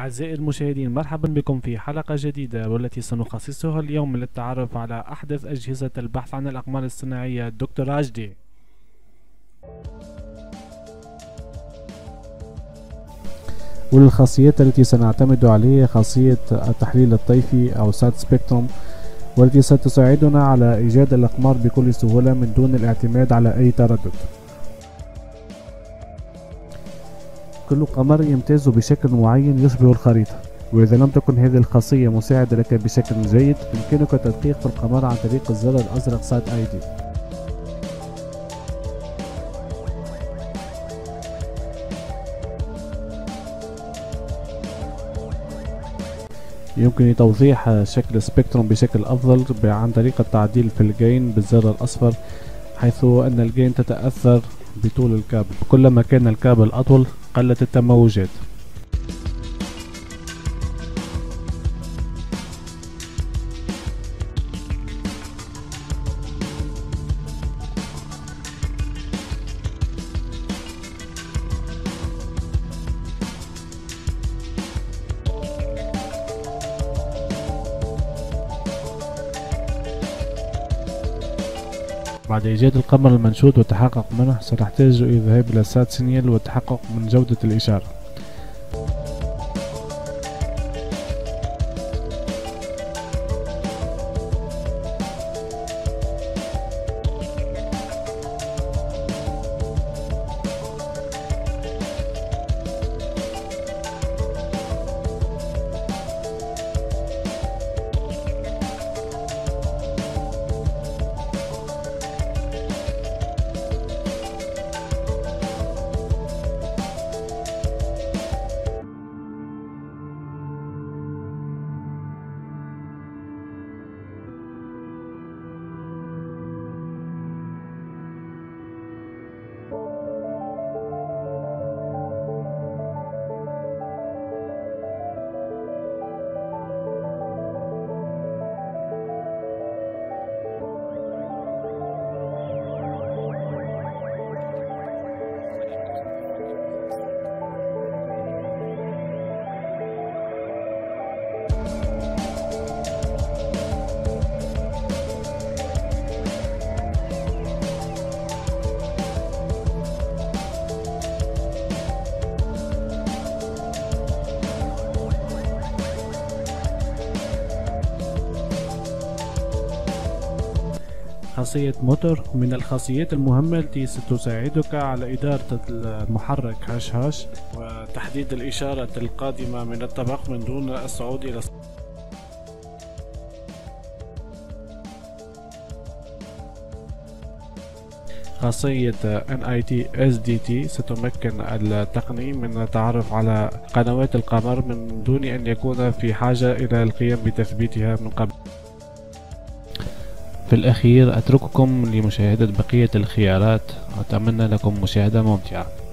أعزائي المشاهدين، مرحبا بكم في حلقة جديدة والتي سنخصصها اليوم للتعرف على أحدث أجهزة البحث عن الأقمار الصناعية. دكتور عجدي، والخاصيات التي سنعتمد عليها خاصية التحليل الطيفي أو سات سبيكتروم، والتي ستساعدنا على إيجاد الأقمار بكل سهولة من دون الاعتماد على أي تردد. كل قمر يمتاز بشكل معين يشبه الخريطة، وإذا لم تكن هذه الخاصية مساعدة لك بشكل جيد يمكنك تدقيق في القمر عن طريق الزر الأزرق سات اي دي. يمكن توضيح شكل سبيكتروم بشكل أفضل عن طريق التعديل في الجين بالزر الأصفر، حيث أن الجين تتأثر بطول الكابل، كلما كان الكابل أطول قلت التموجات. بعد إيجاد القمر المنشود والتحقق منه سنحتاج إلى الذهاب إلى سات سينيال والتحقق من جودة الإشارة. خاصية موتور من الخاصيات المهمة التي ستساعدك على إدارة المحرك هاش وتحديد الإشارة القادمة من الطبق من دون الصعود إلى خاصية NIT SDT ستمكن التقني من التعرف على قنوات القمر من دون أن يكون في حاجة إلى القيام بتثبيتها من قبل. في الأخير أترككم لمشاهدة بقية الخيارات، أتمنى لكم مشاهدة ممتعة.